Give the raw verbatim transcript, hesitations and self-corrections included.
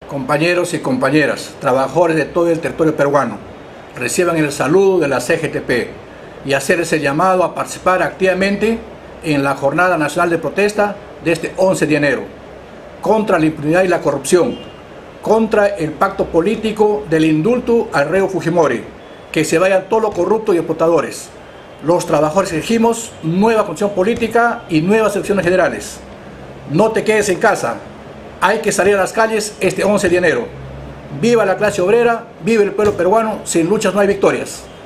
compañeros y compañeras, trabajadores de todo el territorio peruano, reciban el saludo de la C G T P y hacer ese llamado a participar activamente en la Jornada Nacional de Protesta de este once de enero, contra la impunidad y la corrupción, contra el pacto político del indulto al reo Fujimori, que se vayan todos los corruptos y explotadores. Los trabajadores exigimos nueva constitución política y nuevas elecciones generales. No te quedes en casa, hay que salir a las calles este once de enero. Viva la clase obrera, viva el pueblo peruano, sin luchas no hay victorias.